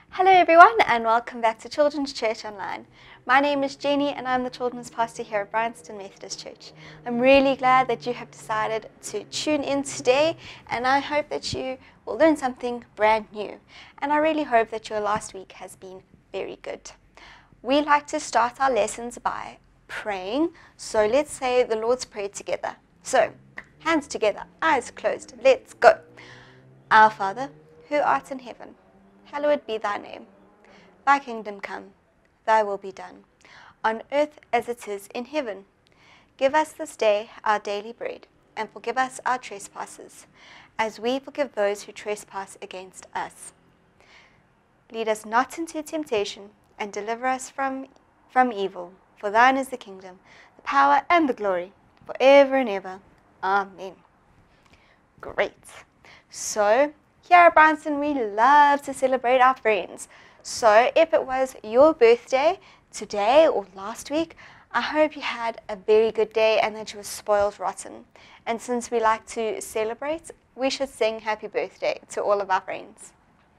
Hello everyone and welcome back to Children's Church Online. My name is Jenny and I'm the Children's Pastor here at Bryanston Methodist Church. I'm really glad that you have decided to tune in today, and I hope that you will learn something brand new. And I really hope that your last week has been very good. We like to start our lessons by praying, so let's say the Lord's Prayer together. So, hands together, eyes closed, let's go. Our Father, who art in heaven, hallowed be thy name. Thy kingdom come, thy will be done, on earth as it is in heaven. Give us this day our daily bread, and forgive us our trespasses, as we forgive those who trespass against us. Lead us not into temptation, and deliver us from evil. For thine is the kingdom, the power, and the glory, forever and ever. Amen. Great. So, here at Bryanston, we love to celebrate our friends. So if it was your birthday today or last week, I hope you had a very good day and that you were spoiled rotten. And since we like to celebrate, we should sing happy birthday to all of our friends.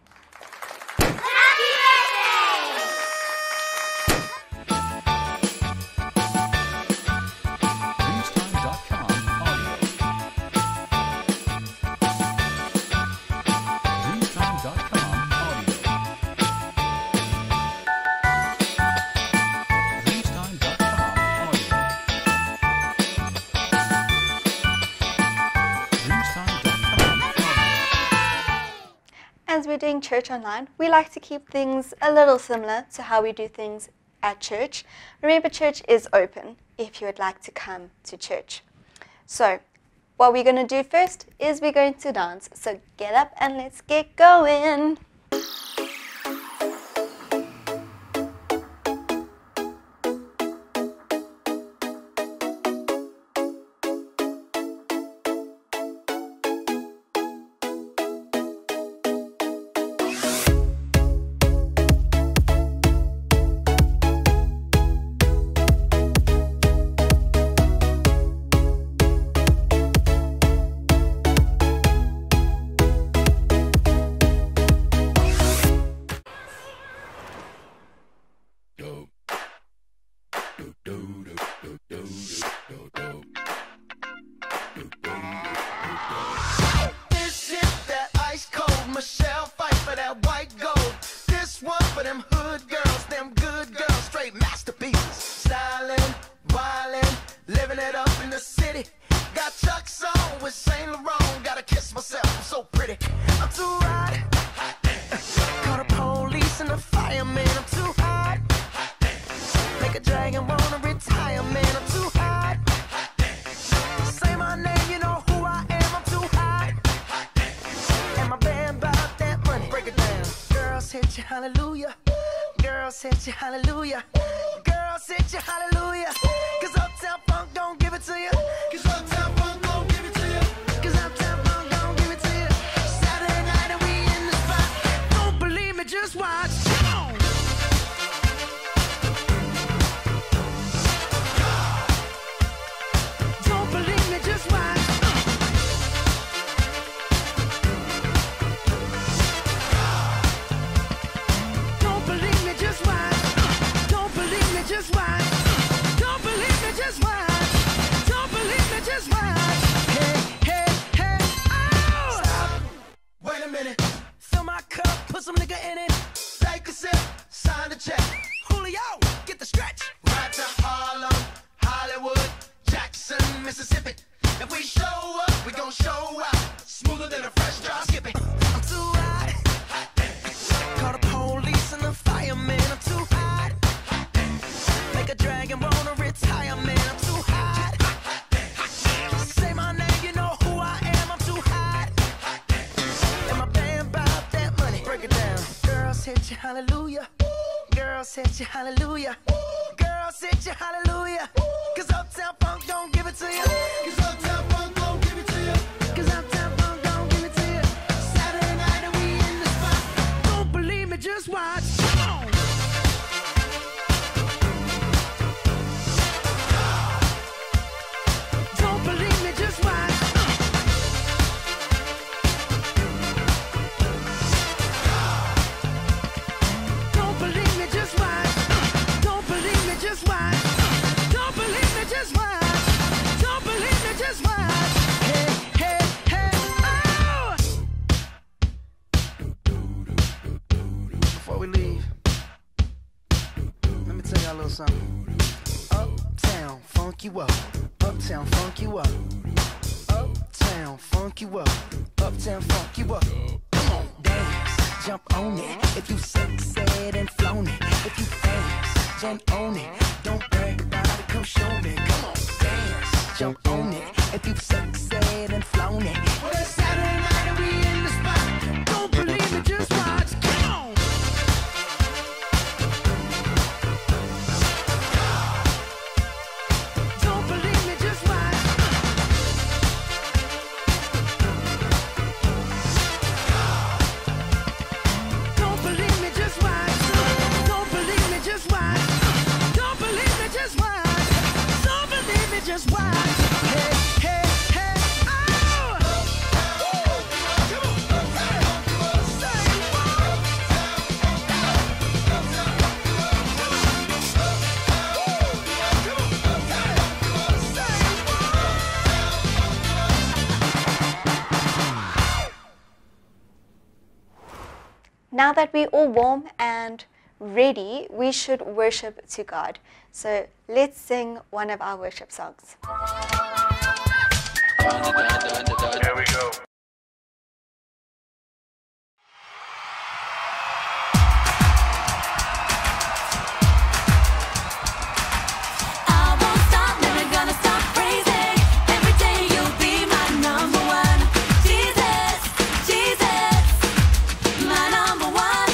As we're doing church online, we like to keep things a little similar to how we do things at church. Remember, church is open if you would like to come to church. So, what we're going to do first is we're going to dance. So get up and let's get going. Hallelujah, girls hit you, hallelujah, girls hit you, hallelujah, 'cause Uptown Funk don't give it to you, 'cause Uptown Funk don't give it to you, 'cause Uptown Funk don't give it to you. Saturday night and we in the spot, don't believe me, just watch. Don't believe me, just watch. Just watch. Don't believe me, just watch. Don't believe me, just watch. Don't believe me, just watch. Hey, hey, hey, oh! Stop. Wait a minute. Fill my cup, put some nigga in it. Take a sip, sign the check. Julio, get the stretch. Right to Harlem, Hollywood, Jackson, Mississippi. If we show up, we gon' show out. Smoother than a fresh drop skipping. I'm too hot. Call the police and the fireman. I'm too hot. Make a dragon wanna retire, man. I'm too hot. Say my name, you know who I am. I'm too hot. And my band bought that money. Break it down. Girls hit you, hallelujah. Girls hit you, hallelujah. Girls hit you, hallelujah. 'Cause Uptown Funk don't give it to you. 'Cause Uptown Funk don't give it to you. 'Cause Uptown Funk don't give it to you. Saturday night and we in the spot. Don't believe me, just watch. Don't believe me, just watch. something. Uptown, funk you up. Uptown, funk you up. Uptown, funk you up. Uptown, funk you up. Come on, dance, jump on it. If you sexed and flown it. If you dance, jump on it. Don't brag about it, come show me. Come on, dance, jump on it. If you sexed and flown it. Well, it's Saturday night and we in the spot. Don't believe me, just watch. Come on. Don't believe me, just watch. Don't believe me, just watch. Don't believe me, just watch. Don't believe me, just watch. Don't believe me, just watch. Hey, hey, hey, oh! Say what? Now that we're all warm and ready, we should worship to God. So let's sing one of our worship songs. Here we go. I won't stop, never gonna stop praising. Every day you'll be my number one. Jesus, Jesus, my number one.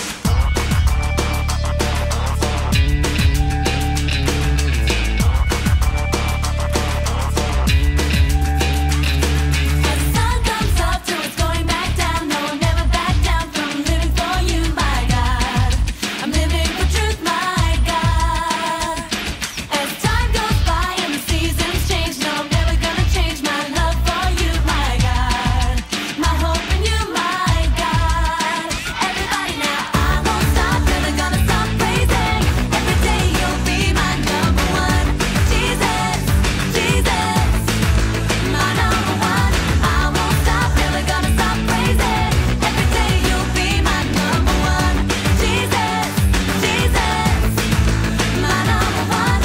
As the sun comes up till it's going back down, no, I'll never back down from living for you, my God. I'm living for truth, my God. As time goes by and the seasons change, no, I'm never gonna change my love for you, my God. My hope in you, my God. Everybody now, I won't stop, never gonna stop praising. Every day you'll be my number one. Jesus, Jesus, my number one. I won't stop, never gonna stop praising. Every day you'll be my number one. Jesus, Jesus, my number one.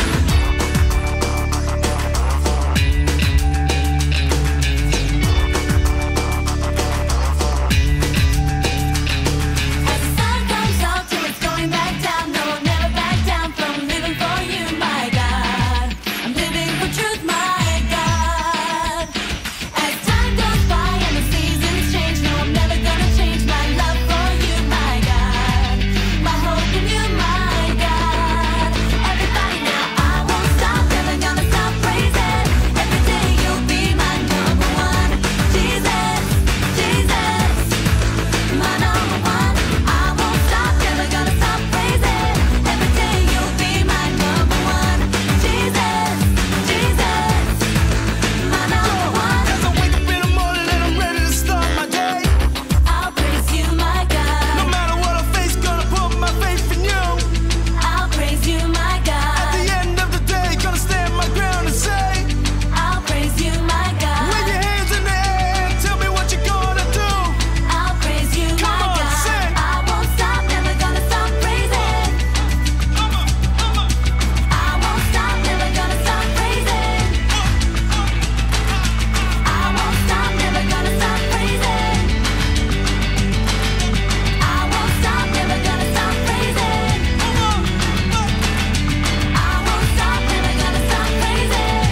As the sun comes up till it's going back down, no, I'll never back down from living for you, my God. I'm living for truth, my God. As time goes by and the seasons change, no, I'm never gonna change my love for you, my God. My hope in you, my God. Everybody now, I won't stop, never gonna stop praising. Every day you'll be my number one. Jesus, Jesus, my number one. I won't stop, never gonna stop praising. Every day you'll be my number one. Jesus, Jesus, my number one. As I wake up in the morning and I'm ready to start my day. I'll praise you, my No God. matter what I face, gonna put my faith in you. I'll praise you, my At God. the end of the day, gonna stand my ground and say, I'll praise you, my wave God. your hands in the air and tell me what you're gonna do. I'll praise you, Come my on, God. sing. I won't stop, never gonna stop praising. I won't stop, never gonna stop praising. I won't stop, never gonna stop praising. I won't stop, never gonna stop praising. I won't stop, never gonna stop praising.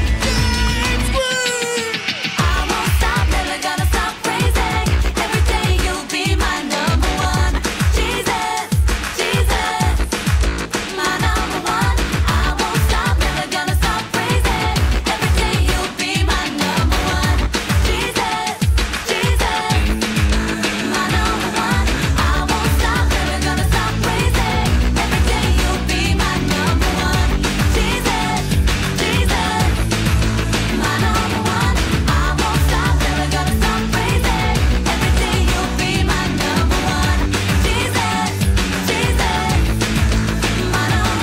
I won't stop, never gonna stop praising. Every day you'll be my number one. Jesus, Jesus, my number one. I won't stop, never gonna stop praising. Every day you'll be my number one. Jesus, Jesus, my number one. I won't stop, never gonna stop praising. Every day you'll be my number one. Jesus, Jesus, my number one. I won't stop, never gonna stop praising. Every day you'll be my number one. Jesus, Jesus, my number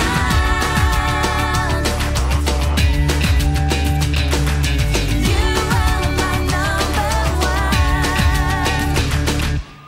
one. You are my number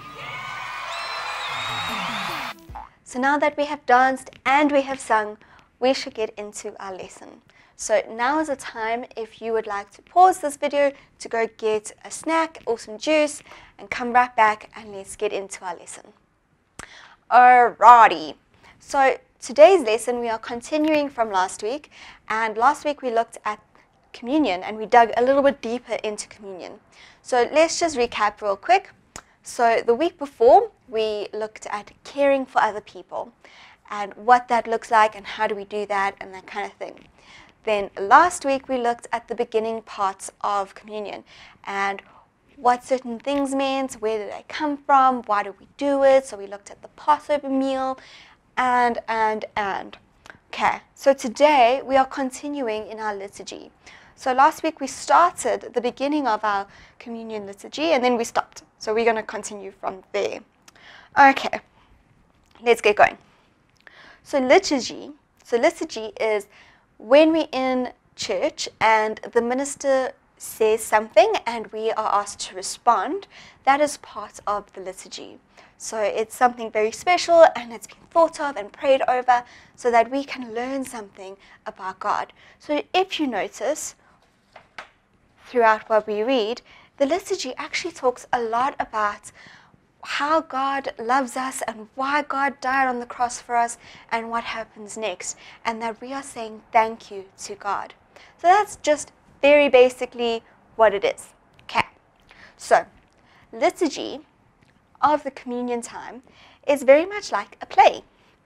one. So now that we have danced and we have sung, we should get into our lesson. So now is the time if you would like to pause this video to go get a snack or some juice and come right back and let's get into our lesson. Alrighty, so today's lesson we are continuing from last week, and last week we looked at communion and we dug a little bit deeper into communion. So let's just recap real quick. So the week before we looked at caring for other people and what that looks like and how do we do that and that kind of thing. Then last week we looked at the beginning parts of communion and what certain things meant, where did they come from, why do we do it. So we looked at the Passover meal and. Okay, so today we are continuing in our liturgy. So last week we started the beginning of our communion liturgy and then we stopped. So we're going to continue from there. Okay, let's get going. So liturgy is when we're in church and the minister says something and we are asked to respond. That is part of the liturgy. So it's something very special and it's been thought of and prayed over so that we can learn something about God. So if you notice throughout what we read, the liturgy actually talks a lot about how God loves us and why God died on the cross for us and what happens next, and that we are saying thank you to God. So that's just very basically what it is. Okay, so liturgy of the communion time is very much like a play.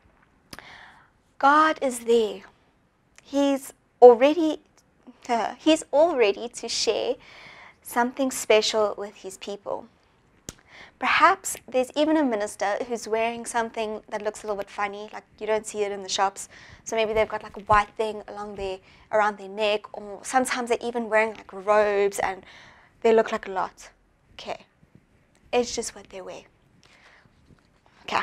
God is there. He's all ready to share something special with his people. Perhaps there's even a minister who's wearing something that looks a little bit funny, like you don't see it in the shops. So maybe they've got like a white thing around their neck, or sometimes they're even wearing like robes and they look like a lot. Okay, it's just what they wear. Okay.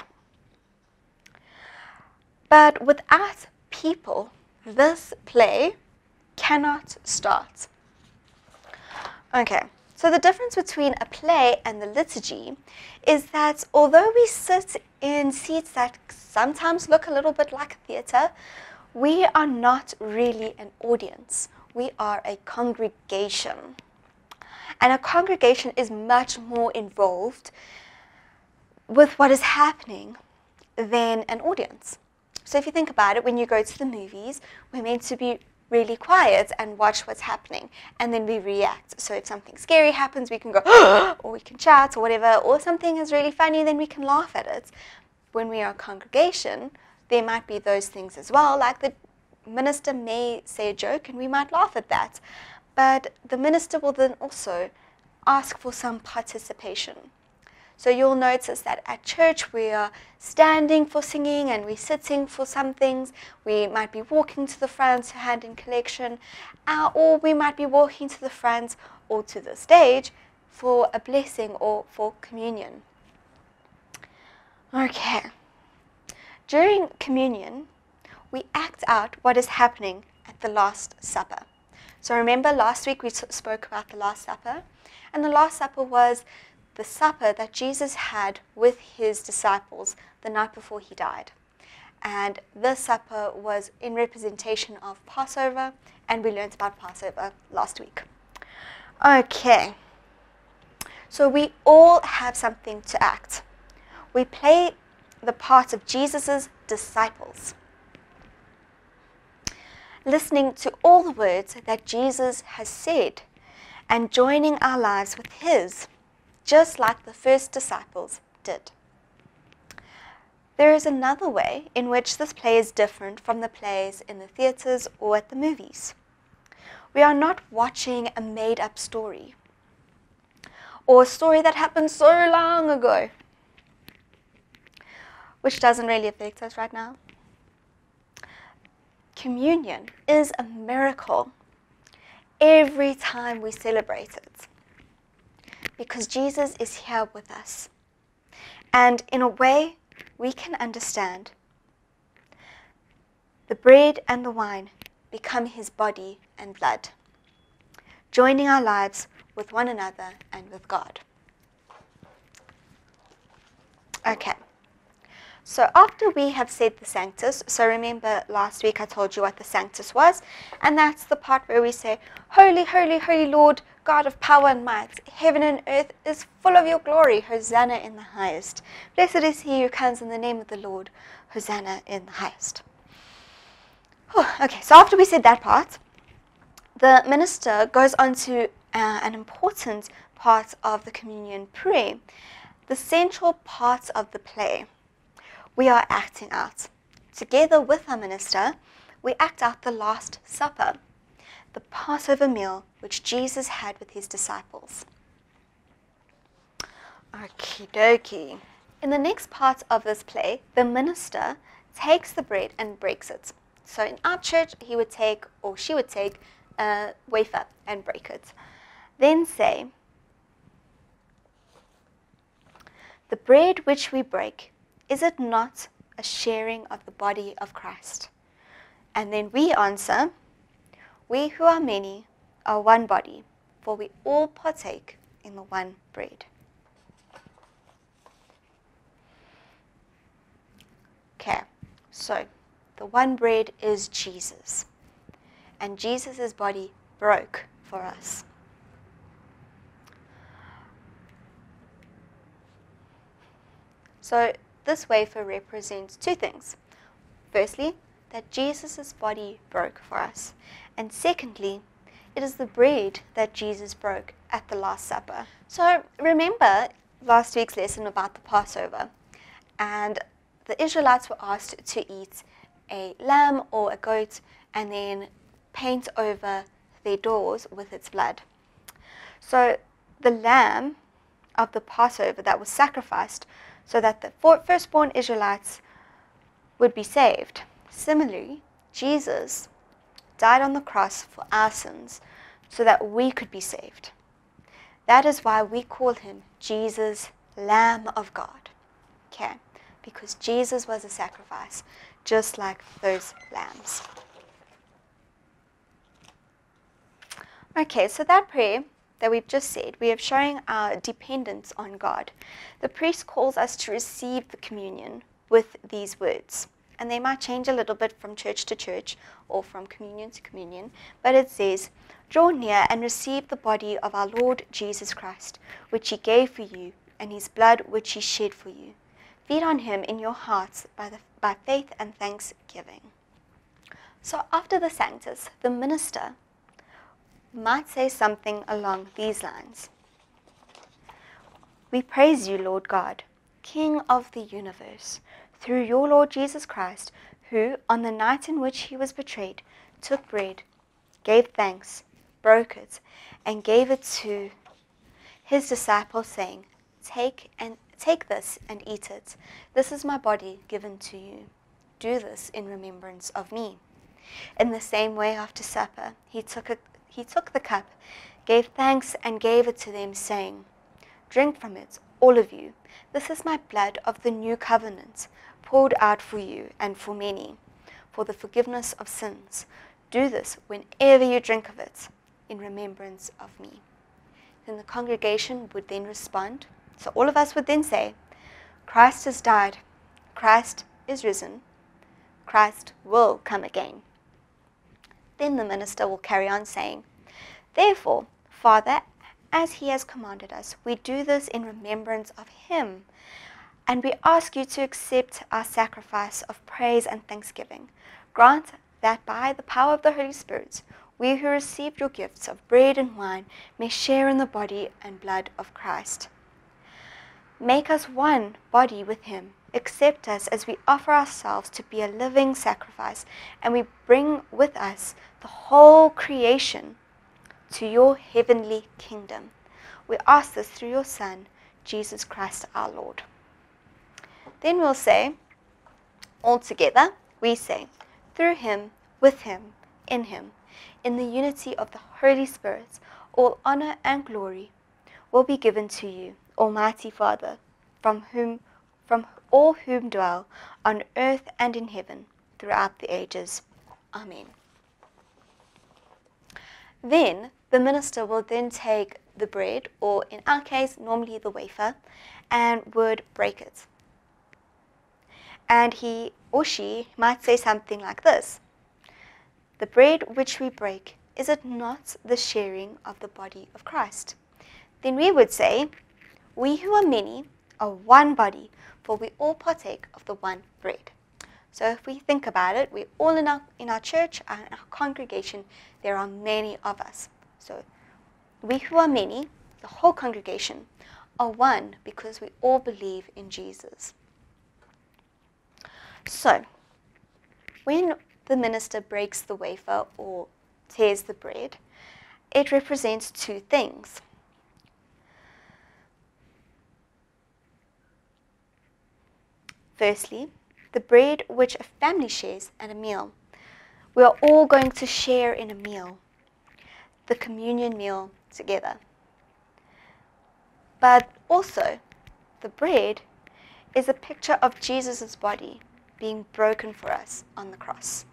But without people, this play cannot start. Okay. So the difference between a play and the liturgy is that although we sit in seats that sometimes look a little bit like a theatre, we are not really an audience. We are a congregation. And a congregation is much more involved with what is happening than an audience. So if you think about it, when you go to the movies, we're meant to be really quiet and watch what's happening, and then we react. So if something scary happens, we can go, or we can chat or whatever, or something is really funny, then we can laugh at it. When we are a congregation, there might be those things as well, like the minister may say a joke and we might laugh at that, but the minister will then also ask for some participation. So you'll notice that at church we are standing for singing and we're sitting for some things. We might be walking to the front to hand in collection, or we might be walking to the front or to the stage for a blessing or for communion. Okay. During communion, we act out what is happening at the Last Supper. So remember last week we spoke about the Last Supper, and the Last Supper was the supper that Jesus had with his disciples the night before he died. And this supper was in representation of Passover, and we learned about Passover last week. Okay, so we all have something to act. We play the part of Jesus' disciples, listening to all the words that Jesus has said and joining our lives with his, just like the first disciples did. There is another way in which this play is different from the plays in the theatres or at the movies. We are not watching a made-up story or a story that happened so long ago, which doesn't really affect us right now. Communion is a miracle every time we celebrate it, because Jesus is here with us. And in a way, we can understand. The bread and the wine become his body and blood, joining our lives with one another and with God. Okay, So after we have said the Sanctus, so remember last week I told you what the Sanctus was, and that's the part where we say, Holy, holy, holy Lord, God of power and might, heaven and earth is full of your glory, Hosanna in the highest. Blessed is he who comes in the name of the Lord, Hosanna in the highest. Okay, so after we said that part, the minister goes on to an important part of the communion prayer, the central part of the play. We are acting out. Together with our minister, we act out the Last Supper, the Passover meal which Jesus had with his disciples. Okie dokie. In the next part of this play, the minister takes the bread and breaks it. So in our church, he would take, or she would take, a wafer and break it. Then say, the bread which we break, is it not a sharing of the body of Christ? And then we answer, we who are many are one body, for we all partake in the one bread. Okay, so the one bread is Jesus, and Jesus' body broke for us. So this wafer represents two things. Firstly, that Jesus' body broke for us. And secondly, it is the bread that Jesus broke at the Last Supper. So remember last week's lesson about the Passover. And the Israelites were asked to eat a lamb or a goat and then paint over their doors with its blood. So the lamb of the Passover that was sacrificed so that the firstborn Israelites would be saved. Similarly, Jesus died on the cross for our sins so that we could be saved. That is why we call him Jesus, Lamb of God. Okay, because Jesus was a sacrifice, just like those lambs. Okay, so that prayer that we've just said, we are showing our dependence on God. The priest calls us to receive the communion with these words. And they might change a little bit from church to church or from communion to communion, but it says, draw near and receive the body of our Lord Jesus Christ, which he gave for you, and his blood which he shed for you. Feed on him in your hearts by faith and thanksgiving. So after the Sanctus, the minister might say something along these lines. We praise you, Lord God, King of the universe, through your Lord Jesus Christ, who, on the night in which he was betrayed, took bread, gave thanks, broke it, and gave it to his disciples, saying, Take this and eat it. This is my body given to you. Do this in remembrance of me. In the same way, after supper, he took the cup, gave thanks, and gave it to them, saying, Drink from it, all of you. This is my blood of the new covenant, poured out for you and for many, for the forgiveness of sins. Do this whenever you drink of it, in remembrance of me. Then the congregation would then respond. So all of us would then say, Christ has died. Christ is risen. Christ will come again. Then the minister will carry on saying, Therefore, Father, as he has commanded us, we do this in remembrance of him. And we ask you to accept our sacrifice of praise and thanksgiving. Grant that by the power of the Holy Spirit, we who received your gifts of bread and wine may share in the body and blood of Christ. Make us one body with him. Accept us as we offer ourselves to be a living sacrifice, and we bring with us the whole creation to your heavenly kingdom. We ask this through your Son, Jesus Christ our Lord. Then we'll say, all together, we say, through him, with him, in the unity of the Holy Spirit, all honor and glory will be given to you, Almighty Father, from all whom dwell on earth and in heaven throughout the ages. Amen. Then the minister will then take the bread, or in our case, normally the wafer, and would break it. And he or she might say something like this: "The bread which we break, is it not the sharing of the body of Christ?" Then we would say, "We who are many are one body, for we all partake of the one bread." So if we think about it, we're all in our church, and in our congregation, there are many of us. So we who are many, the whole congregation, are one because we all believe in Jesus. So when the minister breaks the wafer or tears the bread, it represents two things. Firstly, the bread which a family shares at a meal. We are all going to share in a meal, the communion meal together. But also, the bread is a picture of Jesus' body being broken for us on the cross.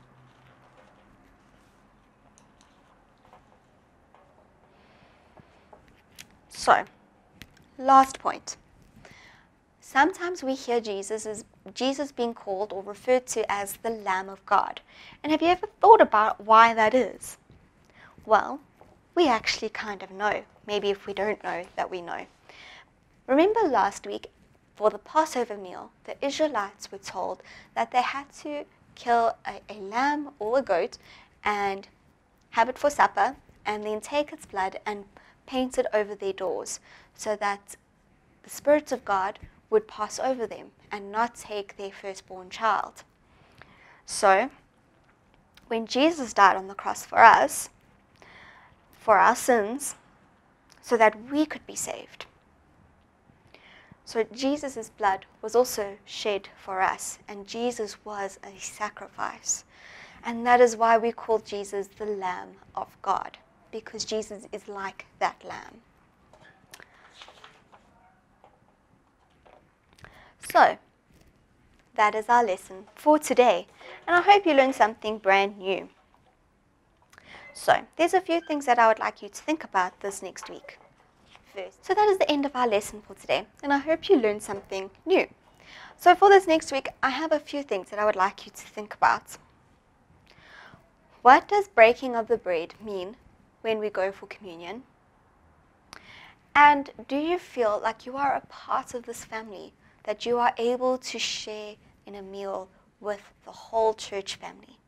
So, last point. Sometimes we hear Jesus being called or referred to as the Lamb of God. And have you ever thought about why that is? Well, we actually kind of know. Maybe if we don't know, that we know. Remember last week, for the Passover meal, the Israelites were told that they had to kill a lamb or a goat and have it for supper, and then take its blood and paint it over their doors so that the spirits of God would pass over them and not take their firstborn child. So, when Jesus died on the cross for us, for our sins, so that we could be saved. So Jesus' blood was also shed for us, and Jesus was a sacrifice. And that is why we call Jesus the Lamb of God, because Jesus is like that lamb. So, that is our lesson for today, and I hope you learned something brand new. So, there's a few things that I would like you to think about this next week. First, so that is the end of our lesson for today, and I hope you learned something new. So for this next week, I have a few things that I would like you to think about. What does breaking of the bread mean when we go for communion? And do you feel like you are a part of this family, that you are able to share in a meal with the whole church family?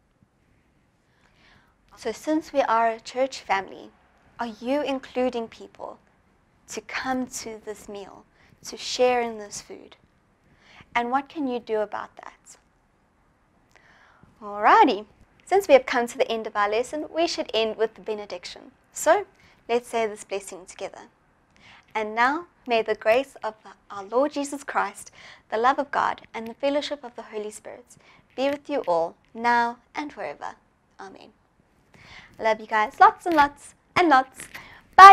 So since we are a church family, are you including people to come to this meal, to share in this food? And what can you do about that? Alrighty, since we have come to the end of our lesson, we should end with the benediction. So let's say this blessing together. And now, may the grace of our Lord Jesus Christ, the love of God, and the fellowship of the Holy Spirit be with you all, now and forever. Amen. I love you guys lots and lots and lots. Bye!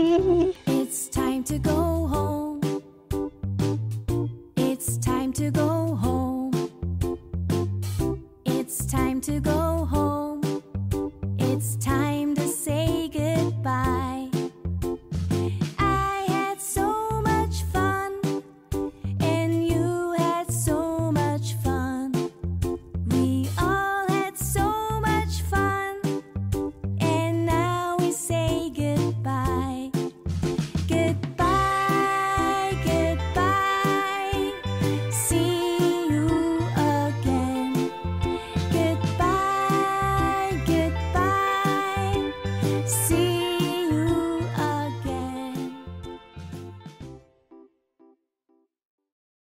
It's time to go home. It's time to go